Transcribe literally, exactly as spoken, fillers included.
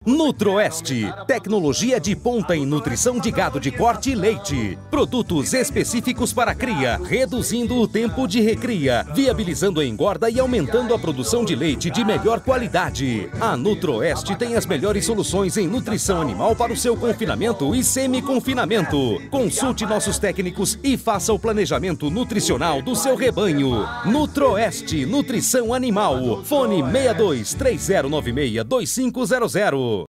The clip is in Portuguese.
Nutroeste, tecnologia de ponta em nutrição de gado de corte e leite. Produtos específicos para cria, reduzindo o tempo de recria, viabilizando a engorda e aumentando a produção de leite de melhor qualidade. A Nutroeste tem as melhores soluções em nutrição animal para o seu confinamento e semi-confinamento. Consulte nossos técnicos e faça o planejamento nutricional do seu rebanho. Nutroeste, nutrição animal. Fone seis dois três zero nove seis dois cinco zero zero.